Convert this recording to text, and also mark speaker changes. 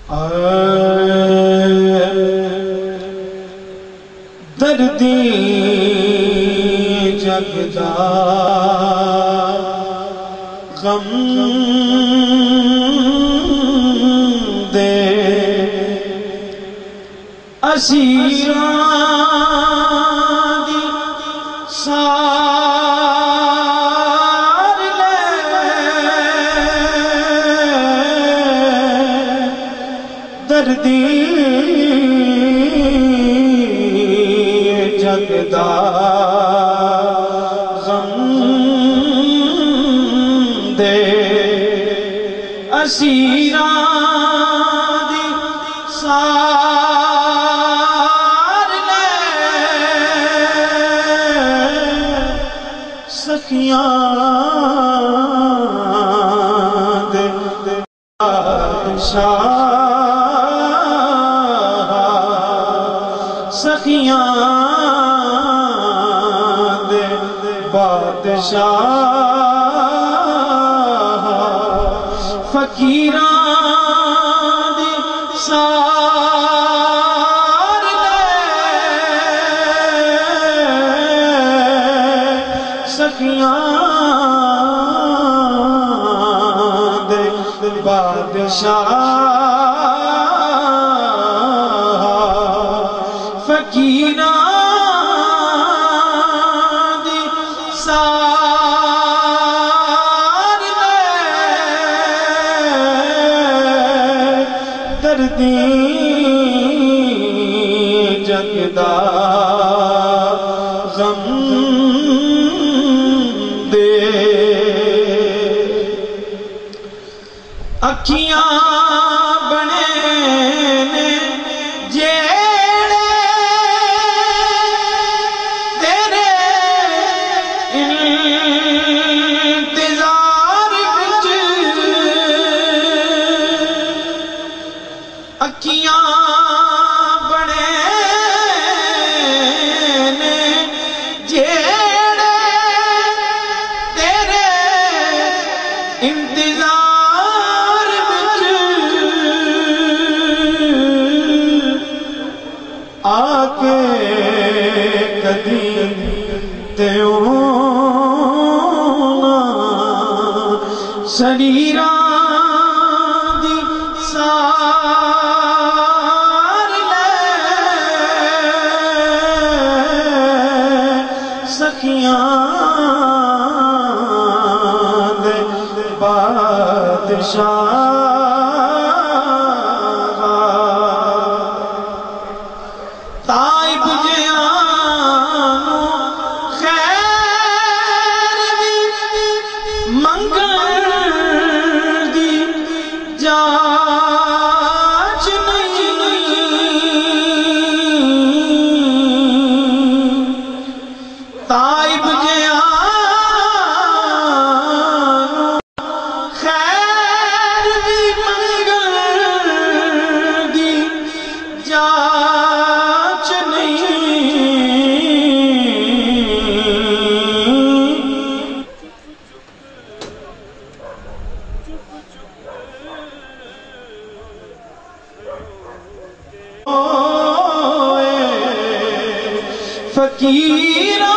Speaker 1: دردی جگدا غم دے اسیراں دی سار لے دردی جگدا غم دے اسیراں دی سار لے سخیاں دے بادشاہ سخیاں دے بادشاہ فقیراں دی سار لے سخیاں دے بادشاہ فقیراں دی سار لے دردی جگدا غم دے اکھیاں بنے نے جیڑے تیرے انتظار وچ اکھیاں بنے نے جیڑے تیرے انتظار وچ آ کے کدی تیوں شریراں دی سار لے سخیاں دے بادشاہ تائب جیانو خیر دی منگل دی جاچ نہیں تائب جیانو خیر دی منگل دی جاچ نہیں فقیراں